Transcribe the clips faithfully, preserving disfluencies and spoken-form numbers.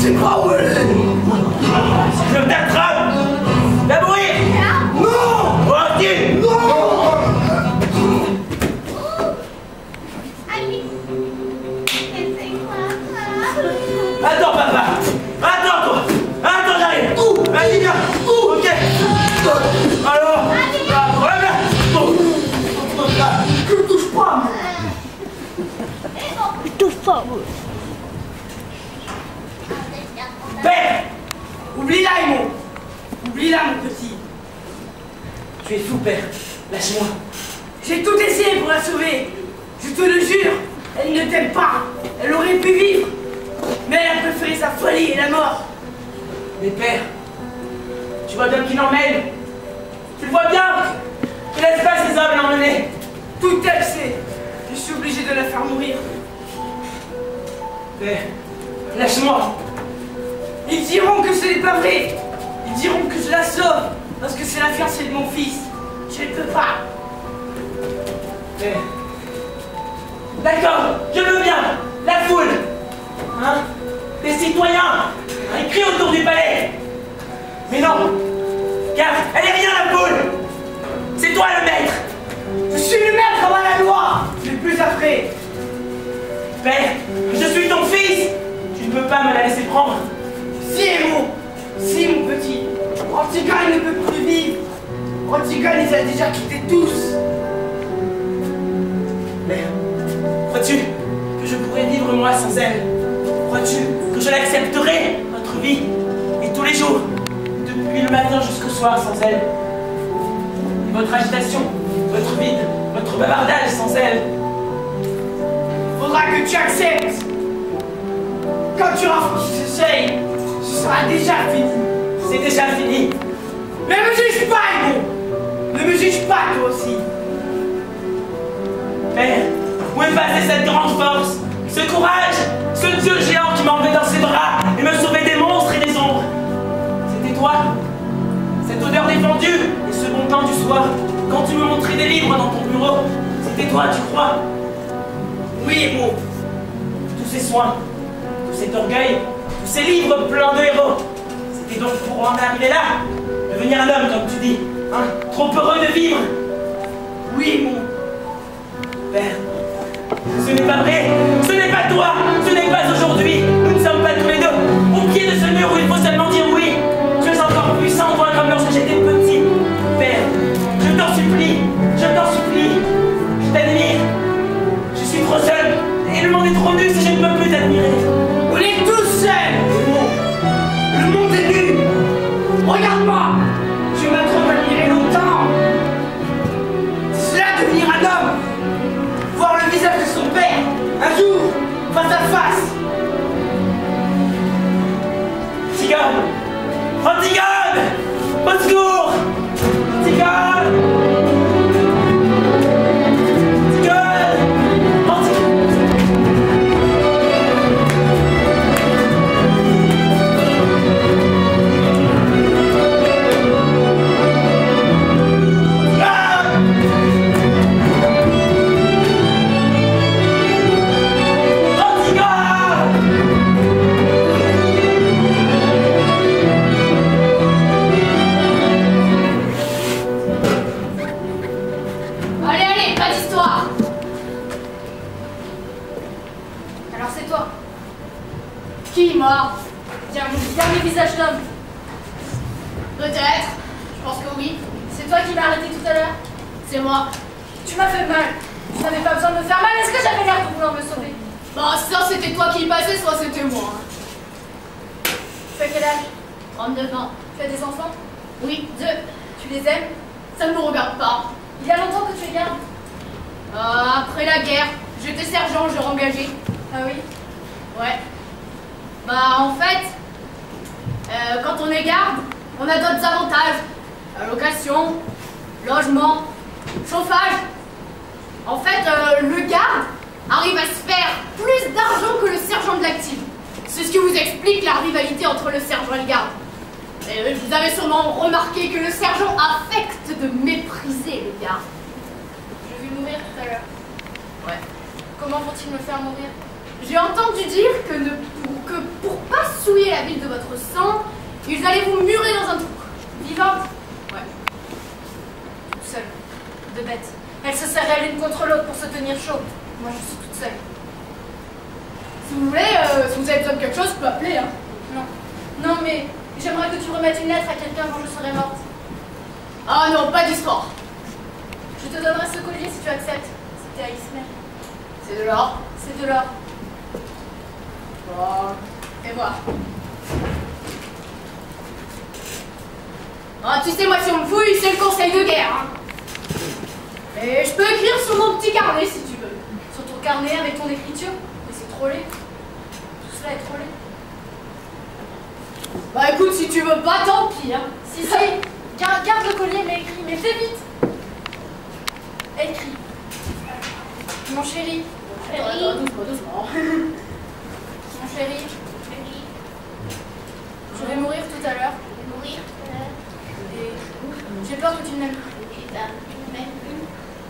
sais pas où elle est. Si je t'attrape, va mourir. Non. Oh, dis. Non. Attends, papa. Attends, toi. Attends, j'arrive. Où? Vas-y, viens. Où? Ok. Alors, voilà. Je ne touche pas. Je touche pas, moi. Père, oublie-la, Aimon. Oublie-la, mon petit. Tu es fou, père. Lâche-moi. J'ai tout essayé pour la sauver. Je te le jure, elle ne t'aime pas. Elle aurait pu vivre. Mais elle a préféré sa folie et la mort. Mais père, tu vois bien qu'il l'emmène. Tu le vois bien. Il laisse pas ces hommes l'emmener. Tout elle sait. Je suis obligé de la faire mourir. Père, lâche-moi. Ils diront que ce n'est pas vrai. Ils diront que je la sauve parce que c'est la fiancée de mon fils. Je ne peux pas. Père. D'accord, je veux bien. La foule. Hein? Les citoyens. Hein, ils crient autour du palais. Mais non. Car elle est rien, la foule. C'est toi le maître. Je suis le maître avant la loi. Je suis plus après. Père, je suis ton fils. Tu ne peux pas me la laisser prendre. Si, Aimon. Si, mon petit. Antigone ne peut plus vivre. Antigone les a déjà quittés tous. Père, crois-tu que je pourrais vivre moi sans elle? Crois-tu que je l'accepterai, votre vie, et tous les jours, depuis le matin jusqu'au soir sans elle? Et votre agitation, votre vide, votre bavardage sans elle? Faudra que tu acceptes. Quand tu auras franchi ce seuil, ce sera déjà fini. C'est déjà fini. Mais ne me juge pas, Aimon. Ne me juge pas, toi aussi. Père, où est passée cette grande force, ce courage, ce dieu géant qui m'enlevait dans ses bras et me sauvait des monstres et des ombres? C'était toi, cette odeur défendue et ce bon temps du soir, quand tu me montrais des livres dans ton bureau. C'était toi, tu crois? Oui, Aimon. Tous ces soins, tout cet orgueil, tous ces livres pleins de héros, c'était donc pour en arriver là, devenir un homme, comme tu dis, hein, trop heureux de vivre. Oui, Aimon. Père, ce n'est pas vrai, ce n'est pas toi, ce n'est pas aujourd'hui. Nous ne sommes pas tous les deux au pied de ce mur où il faut seulement dire oui. Tu es encore puissant, toi, comme lorsque j'étais petit. Père, je t'en supplie, je t'en supplie, je t'admire. Je suis trop seul et le monde est trop nu si je ne peux plus t'admirer. On est tous seuls, Aimon. Le monde est nu. Regarde-moi. Je m'ai trop admiré longtemps. C'est cela, devenir un homme. Voir le visage de son père, un jour, face à face. Antigone! Antigone! Au secours! Antigone! Qui, moi? Tiens, mon dernier visage d'homme. Peut-être. Je pense que oui. C'est toi qui m'as arrêté tout à l'heure? C'est moi. Tu m'as fait mal. Tu n'avais pas besoin de me faire mal. Est-ce que j'avais l'air de vouloir me sauver? Bon, soit c'était toi qui y passais, soit c'était moi. Tu as quel âge? trente-neuf ans. Tu as des enfants? Oui, deux. Tu les aimes? Ça ne me regarde pas. Il y a longtemps que tu es garde? Euh, après la guerre. J'étais sergent, je engagé. Ah oui? Ouais. Bah en fait, euh, quand on est garde, on a d'autres avantages. Allocation, logement, chauffage. En fait, euh, le garde arrive à se faire plus d'argent que le sergent de l'active. C'est ce qui vous explique la rivalité entre le sergent et le garde. Et vous avez sûrement remarqué que le sergent affecte de mépriser le garde. Je vais mourir tout à l'heure. Ouais. Comment vont-ils me faire mourir? J'ai entendu dire que, ne, pour, que pour pas souiller la la ville de votre sang, ils allaient vous murer dans un trou. Vivante? Ouais. Toute seule. De bêtes. Elles se serraient l'une contre l'autre pour se tenir chaud. Moi, je suis toute seule. Si vous voulez, euh, si vous avez besoin de quelque chose, je peux appeler, hein. Non. Non, mais j'aimerais que tu remettes une lettre à quelqu'un quand je serai morte. Ah non, pas d'histoire. Je te donnerai ce collier si tu acceptes. C'était à Ismaël. C'est de l'or. C'est de l'or. Bon. Et voir. Ah, tu sais, moi, si on me fouille, c'est le conseil de guerre, hein. Et je peux écrire sur mon petit carnet, si tu veux. Sur ton carnet avec ton écriture. Mais c'est trop laid. Tout cela est trop laid. Bah écoute, si tu veux pas, tant pis, hein. Si, si. Garde, garde le collier, mais écris. Mais fais vite. Écris. Mon chéri. Chéri. Attends, doucement, doucement. Mon chéri. Chéri. Je vais mourir tout à l'heure. Je vais mourir tout à l'heure. Et j'ai peur que tu ne m'aimes plus. Et bah, tu ne m'aimes plus.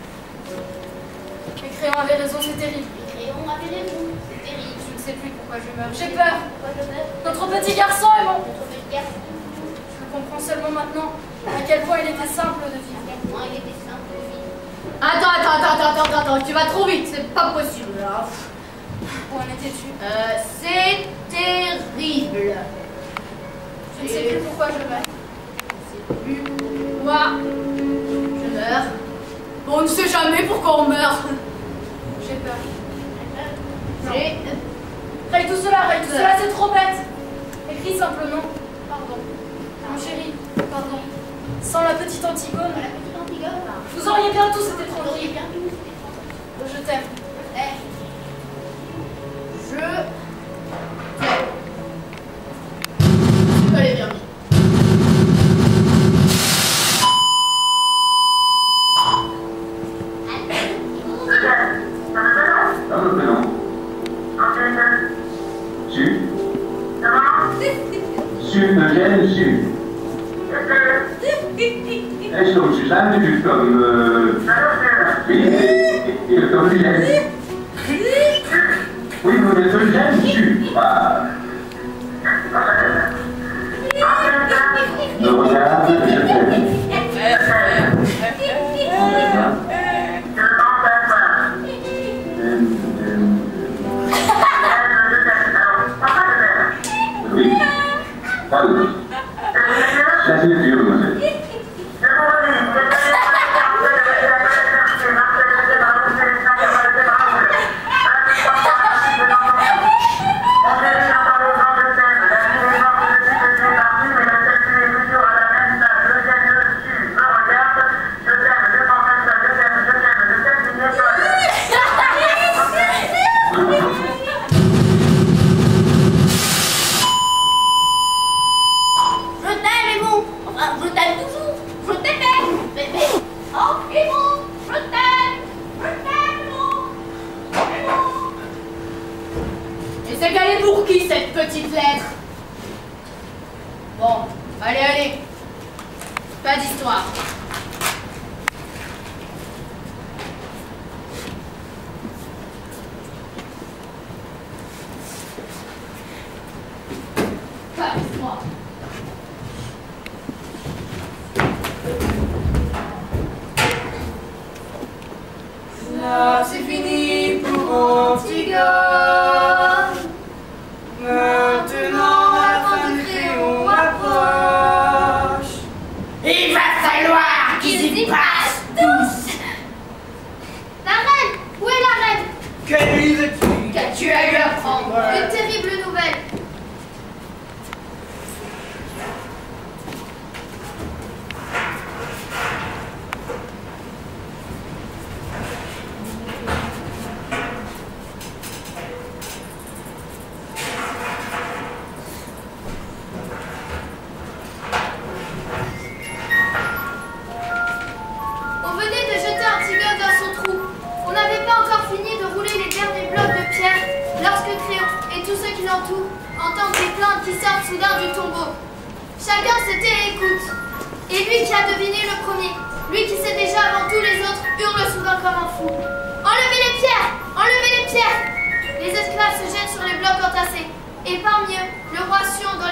Les crayons avaient raison, c'est terrible. Les crayons avaient raison, c'est terrible. Je ne sais plus pourquoi je meurs. J'ai peur. Pourquoi je meurs? Notre petit garçon est mon. Notre petit garçon. Je le comprends seulement maintenant. À quel point il était simple de vivre. À quel point il était simple de vivre. Attends, attends, attends, attends, attends, attends, tu vas trop vite, c'est pas possible. Là. Où en étais-tu? Euh, c'est terrible. Je ne sais plus pourquoi je meurs. Je ne sais plus pourquoi je meurs. On ne sait jamais pourquoi on meurt. J'ai peur. J'ai peur. Raye tout cela, raye tout cela, c'est trop bête. Écris simplement. Pardon. Mon chéri, pardon. Sans la petite Antigone. La petite Antigone. Vous auriez bien tous été tranquille. Je t'aime. Je t'aime. Allez, bien. Eugène Sud. Est-ce comme Suzanne, tu comme... Euh... Oui, comme Eugène. Oui, vous êtes Eugène Sud. Ah. Me regarde, je t'aime. Oui. Pardon. Ça c'est dur, mademoiselle. C'est fini pour Antigone. Maintenant la fin du Créon approche. Il va falloir qu'ils y passent tous. La reine! Où est la reine? Que lui veux-tu? Qu'as-tu à lui apprendre? Une terrible nouvelle. Entendre des plaintes qui sortent soudain du tombeau. Chacun se tait et écoute. Et lui qui a deviné le premier, lui qui sait déjà avant tous les autres, hurle soudain comme un fou. Enlevez les pierres! Enlevez les pierres! Les esclaves se jettent sur les blocs entassés. Et parmi eux, le roi Sion dans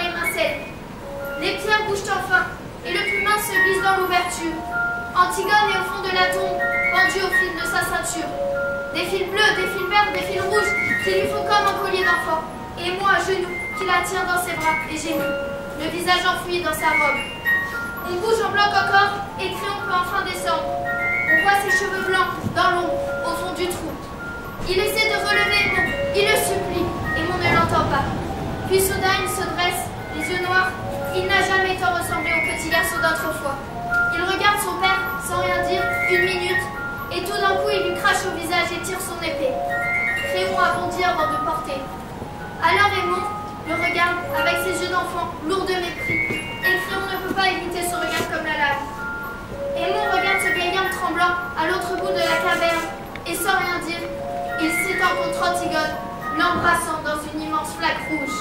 Les pierres bougent enfin, et le plus mince se glisse dans l'ouverture. Antigone est au fond de la tombe, pendue au fil de sa ceinture. Des fils bleus, des fils verts, des fils rouges, qui lui font comme un collier d'enfant. Et moi, à genoux, qui la tient dans ses bras, et gémit, le visage enfoui dans sa robe. On bouge en bloc encore, et Créon peut enfin descendre. On voit ses cheveux blancs, dans l'ombre, au fond du trou. Il essaie de relever Mon, il le supplie, et Mon ne l'entend pas. Puis soudain, il se dresse, les yeux noirs. Il n'a jamais tant ressemblé au petit garçon d'autrefois. Il regarde son père, sans rien dire, une minute, et tout d'un coup, il lui crache au visage et tire son épée. Créon a bondi avant de porter. Alors Aimon le regarde avec ses yeux d'enfant, lourds de mépris, et Créon ne peut pas éviter son regard comme la lame. Aimon regarde ce vieil homme tremblant à l'autre bout de la caverne, et sans rien dire, il s'étend contre Antigone, l'embrassant dans une immense flaque rouge.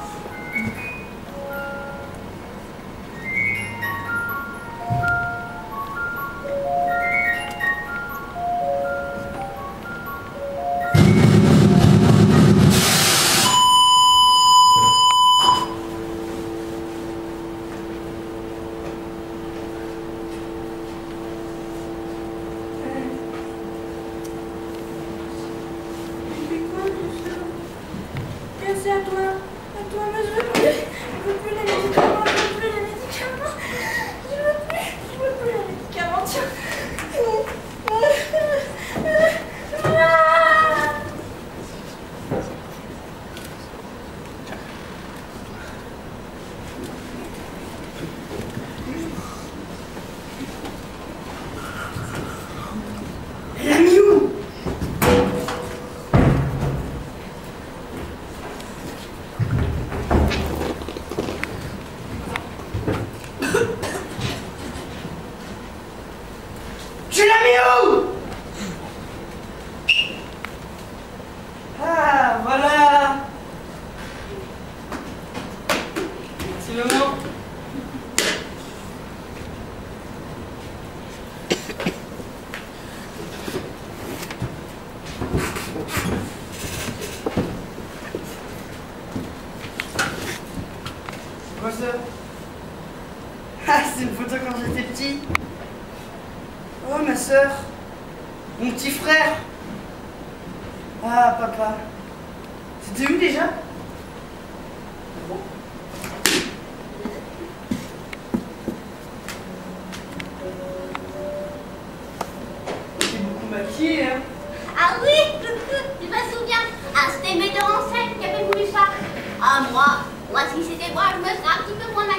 C'est à toi, à toi, mais je veux plus, je veux plus les médicaments, je veux plus les médicaments, je veux plus, je veux plus les médicaments, tiens. Elle a mis où? Tu l'as mis où? Ah, voilà. C'est le moment. C'est quoi ça? Ah, c'est une photo quand j'étais petit. Oh, ma soeur, mon petit frère. Ah, papa. C'était où déjà? Bon. T'es beaucoup maquillée, hein? Ah oui, je me souviens. Ah, c'était le metteur en scène qui avait voulu ça. Ah, moi, moi, si c'était moi, je me serais un petit peu moins